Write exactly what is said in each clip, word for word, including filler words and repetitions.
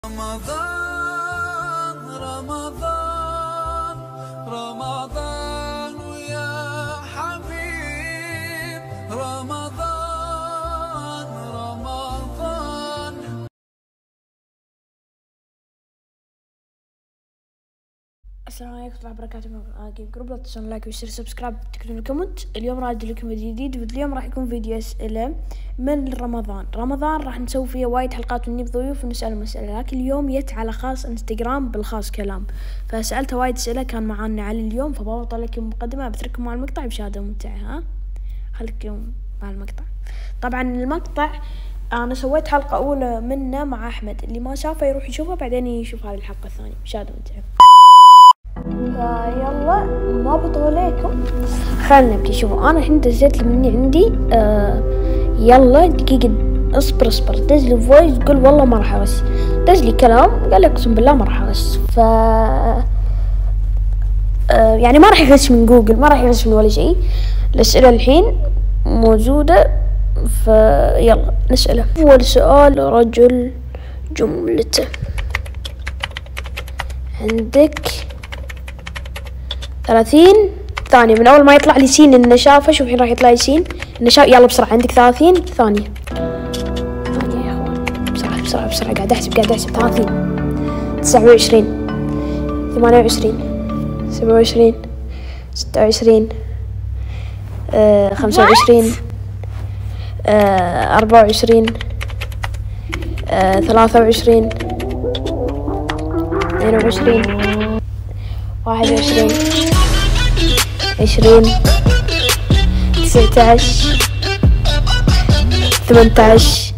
رمضان رمضان رمضان ويا حبيب رمضان رمضان. السلام عليكم ورحمة الله وبركاته. جيم جروب، لا تنسون لايك وشير سبسكرايب وتكتبون كومنت. اليوم راح ادي لكم فيديو جديد، واليوم راح يكون فيديو اسئله من رمضان. رمضان راح نسوي فيه وايد حلقات ونجيب ضيوف ونسال اسئله، لكن اليوم جت على خاص انستغرام بالخاص كلام، فسالته وايد اسئله. كان معانا علي اليوم، فبوطل لكم مقدمه بترككم مع المقطع بشهاده ممتعه. ها خليكم مع المقطع. طبعا المقطع انا سويت حلقه اولى منه مع احمد، اللي ما شافه يروح يشوفها بعدين يشوف هذه الحلقه الثانيه بشهاده ممتعه. فيلا ما بطول عليكم، خلنا نبدي. شوفوا انا الحين دزيت مني عندي آه يلا دقيقة، اصبر اصبر دز لي فويس قول والله ما راح اغش، دز لي كلام قال لي اقسم بالله ما راح اغش. ف آه يعني ما راح يغش من جوجل، ما راح يغش من ولا شيء. الاسئلة الحين موجودة، فيلا نسأله. اول سؤال، رجل جملته. عندك ثلاثين ثانية من أول ما يطلع لي سين إنه شافه. شوف الحين راح يطلع لي سين إنه شاف. يلا بسرعة، عندك ثلاثين ثانية. ثانية يا أخوان، بسرعة بسرعة بسرعة. قاعد أحسب قاعد أحسب. ثلاثين، تسعة وعشرين، ثمانية وعشرين، سبعة وعشرين، ستة وعشرين، آه خمسة وعشرين، آه أربعة وعشرين، آه ثلاثة وعشرين، اثنين وعشرين، واحد وعشرين، عشرين، تسعة عشر، ثمانية عشر.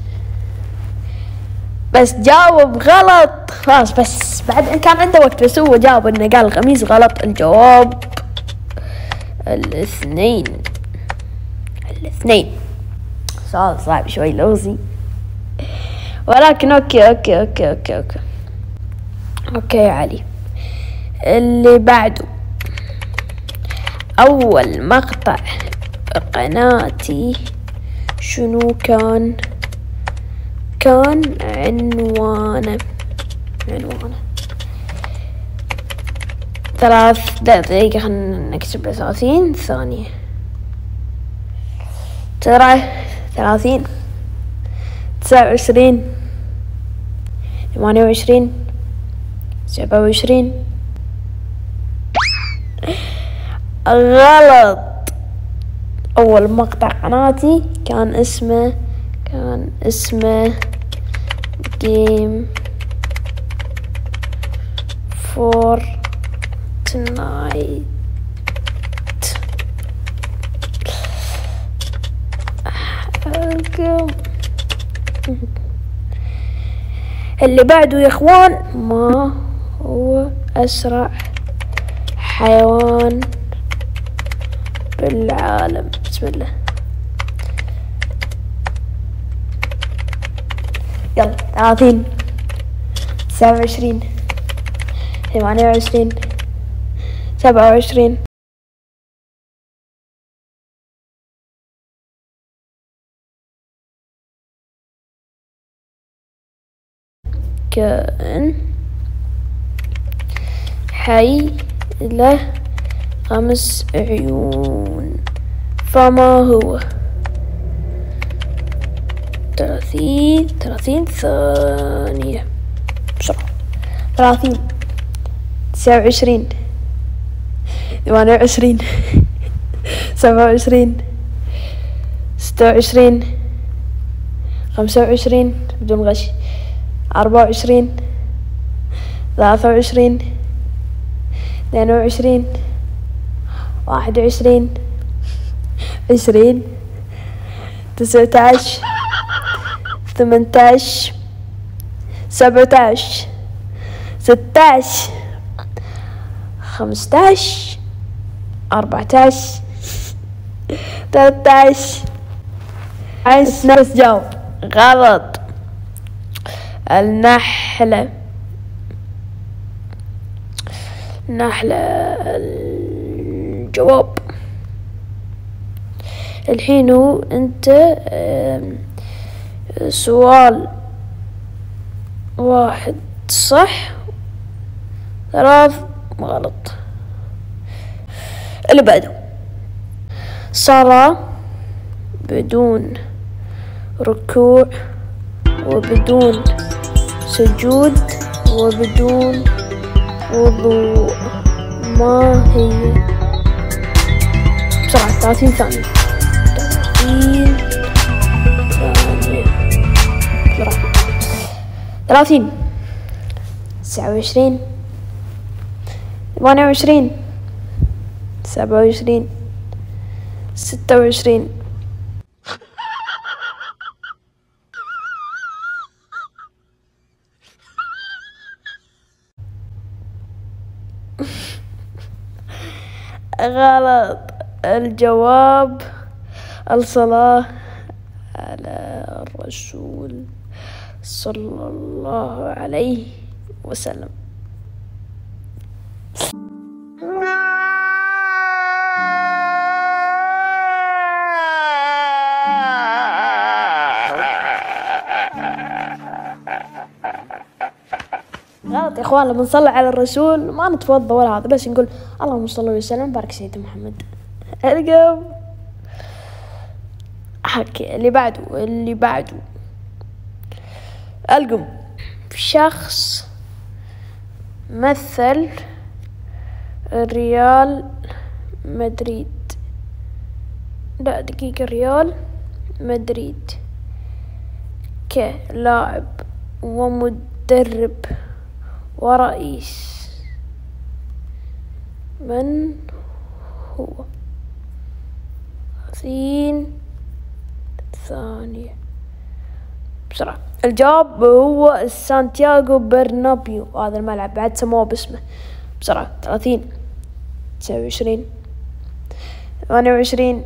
بس جاوب غلط خلاص. بس بعد ان كان عنده وقت، بس هو جاوب انه قال الخميس غلط. الجواب الاثنين. الاثنين سؤال صعب شوي لغزي، ولكن اوكي اوكي اوكي اوكي اوكي اوكي يا علي. اللي بعده، اول مقطع قناتي شنو كان؟ كان عنوانه عنوانه ثلاث دقيقة. خلنا نكتب ثلاثين ثانية. ترى ثلاثين، تسعة وعشرين، ثمانية وعشرين، سبعة وعشرين. غلط. أول مقطع قناتي كان اسمه كان اسمه جيم فورتنايت. اللي بعده يا اخوان، ما هو أسرع حيوان بالعالم؟ بسم الله. يلا ثلاثين، تسعة وعشرين، ثمانية وعشرين، سبعة وعشرين، كائن حي له خمس عيون، فما هو؟ ثلاثين ثلاثين ثانية بسرعة. ثلاثين، تسعة وعشرين، ثمانية وعشرين، سبعة وعشرين، ستة وعشرين، خمسة وعشرين بدون غش، أربعة وعشرين، ثلاثة وعشرين، اثنين وعشرين، واحد وعشرين، عشرين، تسعة عشر، ثمانية عشر، سبعة عشر، ستة عشر، خمسة عشر، أربعة عشر، ثلاثة عشر. عايز نفس جاوب. غلط. النحلة. نحلة الجواب. الحين هو انت سؤال واحد صح، ثلاث غلط. اللي بعده صلاة بدون ركوع وبدون سجود وبدون وضوء، ما هي؟ بسرعة، ثلاثين ثانية. ثلاثين ثانية بسرعة. ثلاثين، تسعة وعشرين، ثمانية وعشرين، سبعة وعشرين، ستة وعشرين. غلط، الجواب الصلاة على الرسول صلى الله عليه وسلم. غلط يا اخوان، لما نصلي على الرسول ما نتوضا ولا هذا، بس نقول اللهم صل وسلم بارك سيدنا محمد. القم حكي. اللي بعده اللي بعده القم شخص مثل ريال مدريد، لا دقيقة، ريال مدريد كلاعب ومدرب ورئيس، من هو؟ ثلاثين ثانية بسرعة. الجواب هو سانتياغو برنابيو، هذا الملعب بعد سموه باسمه. بسرعة، ثلاثين، تسعة وعشرين، ثمانية وعشرين.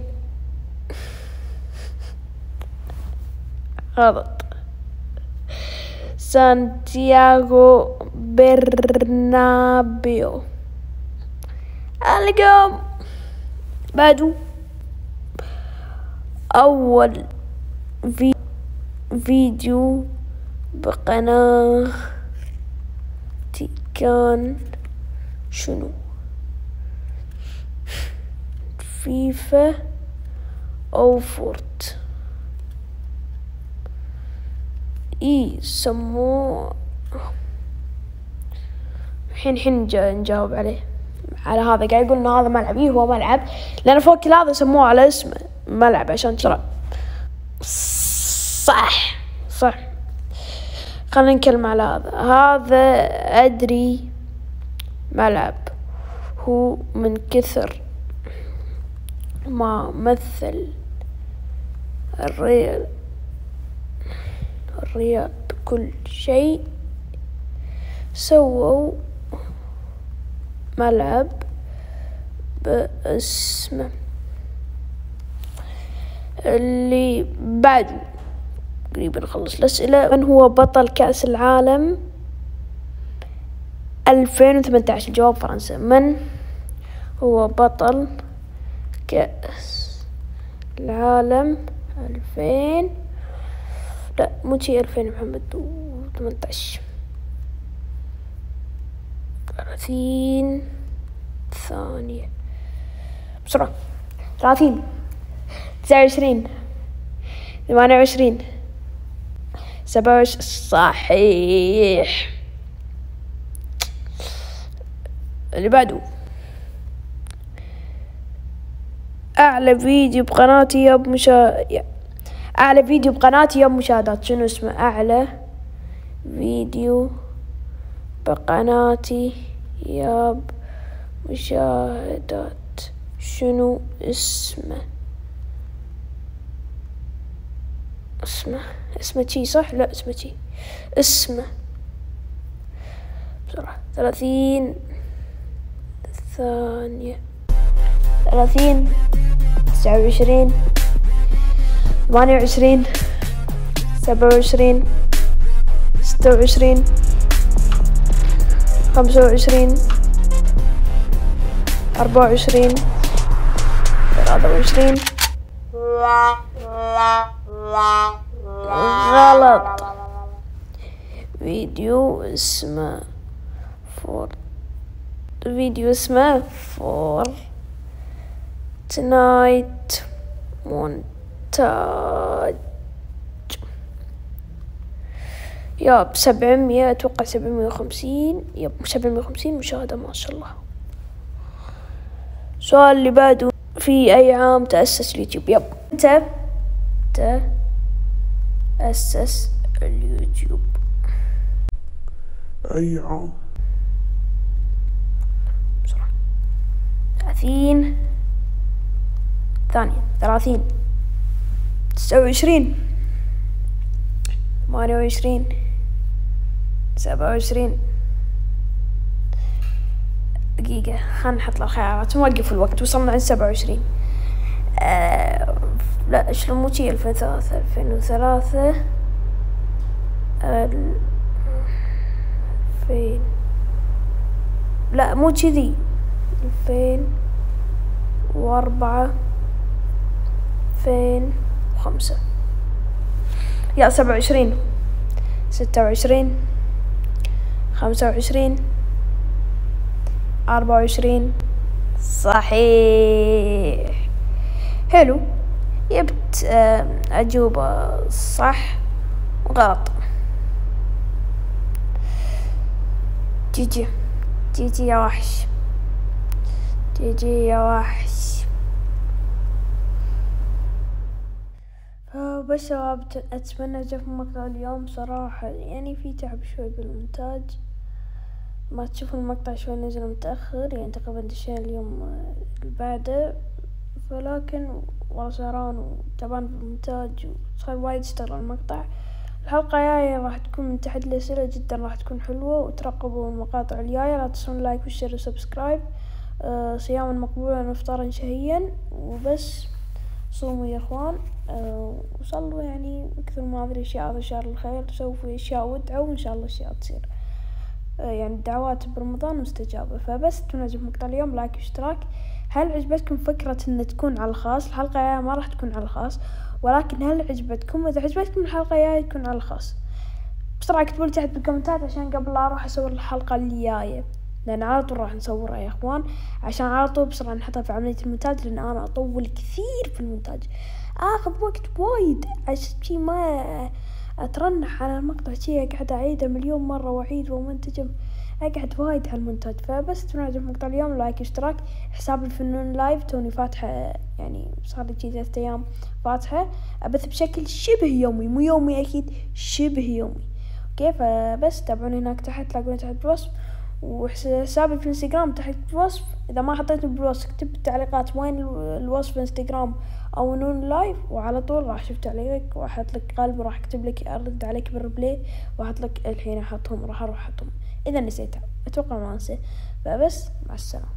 غلط، سانتياغو برنابيو. القم بعده أول في فيديو بقناتي كان شنو؟ فيفا أو فورت؟ إيه سموه الحين الحين نجاوب عليه على هذا. قاعد يقول إن هذا ملعب، إيه هو ملعب، لأن فوق كل هذا سموه على اسمه ملعب عشان ترى. صح صح. خلينا نتكلم على هذا. هذا أدري ملعب، هو من كثر ما مثل الريال الريال بكل شيء، سووا ملعب باسمه. اللي بعده قريب نخلص الأسئلة. من هو بطل كأس العالم ألفين وثمانية عشر؟ الجواب فرنسا. من هو بطل كأس العالم ألفين لا مو شي ألفين محمد وثمانية عشر؟ ثلاثين ثانية بسرعة. ثلاثين، تسعة وعشرين، ثمانية وعشرين، سبعة وعشرين. صحيح. اللي بعده أعلى فيديو بقناتي يا بمشا أعلى فيديو بقناتي يا مشاهدات، شنو اسمه؟ أعلى فيديو بقناتي يا مشاهدات، شنو اسمه؟ اسمه اسمه شي صح؟ لا اسمه شي اسمه بسرعة. ثلاثين ثانية. ثلاثين، تسعة وعشرين، ثمانية وعشرين، سبعة وعشرين، ستة وعشرين، خمسة وعشرين، أربعة وعشرين، ثلاثة وعشرين. غلط، فيديو اسمه فور فيديو اسمه فور تنايت مونتاج. ياب سبعمية، اتوقع سبعمية وخمسين، ياب سبعمية وخمسين مشاهدة ما شاء الله. السؤال اللي بعده، في اي عام تأسس اليوتيوب؟ ياب متى تأسس اليوتيوب؟ أي عام؟ بسرعة. ثلاثين ثانية، ثلاثين، تسعة وعشرين، ثمانية وعشرين، سبعة وعشرين. دقيقة خلنا نحط الخيارات، نوقف الوقت. وصلنا عند سبعة وعشرين. آه لا شلون مو شي ألفين وثلاثة ألفين وثلاثة ألفين، لا مو كذي، ألفين وأربعة ألفين وخمسة. يا سبعة وعشرين، ستة وعشرين، خمسة وعشرين، أربعة وعشرين. صحيح، حلو. جبت أجوبة صح وغلط. جيجي جيجي يا وحش، جيجي يا وحش. بس شباب، أتمنى عجبكم مقطع اليوم. صراحة يعني في تعب شوي بالمونتاج، ما تشوفون المقطع شوي نزل متأخر، يعني تقريبا دشينا اليوم اللي بعده، ولكن والله سهران وتعبان بالمونتاج وصار وايد اشتغل على المقطع. الحلقة الجاية راح تكون من تحت الأسئلة، جدا راح تكون حلوة، وترقبوا المقاطع الجاية. لا تنسون لايك والشير وسبسكرايب. أه صياما مقبولا وافطارا شهيا، وبس صوموا يا اخوان. أه وصلوا يعني اكثر ما هذه الاشياء، هذا شهر الخير، سووا في اشياء وادعوا وان شاء الله اشياء تصير. أه يعني الدعوات برمضان مستجابة. فبس تنجم مقطع اليوم لايك واشتراك. هل عجبتكم فكرة ان تكون على الخاص؟ الحلقة الجاية ما راح تكون على الخاص، ولكن هل عجبتكم؟ اذا عجبتكم الحلقة الجاية تكون على الخاص، بسرعة اكتبوا لي تحت بالكومنتات عشان قبل لا اروح اصور الحلقة اللي جاية، لان على طول راح نصورها يا اخوان، عشان على طول بسرعة نحطها في عملية المونتاج، لان انا اطول كثير في المونتاج، اخذ وقت وايد، عشان شي ما اترنح على المقطع، شي اقعد اعيده مليون مرة واعيد ومنتجم، اقعد وايد على المونتاج. فبس تنعجب مقطع اليوم لايك اشتراك. حساب الفنون لايف توني فاتحة، يعني صار لي شي ثلاثة ايام فاتحة، ابث بشكل شبه يومي، مو يومي اكيد، شبه يومي. اوكي، فبس تابعوني هناك تحت، تلاقوني تحت بالوصف، وحسابي في الانستغرام تحت بالوصف. اذا ما حطيته بالوصف اكتب بالتعليقات وين الوصف في الانستغرام او نون لايف، وعلى طول راح اشوف تعليقك واحط لك قلب، وراح اكتب لك ارد عليك بالريبلاي، واحط لك الحين احطهم، راح اروح احطهم اذا نسيتها، اتوقع ما انسى. فبس مع السلامة.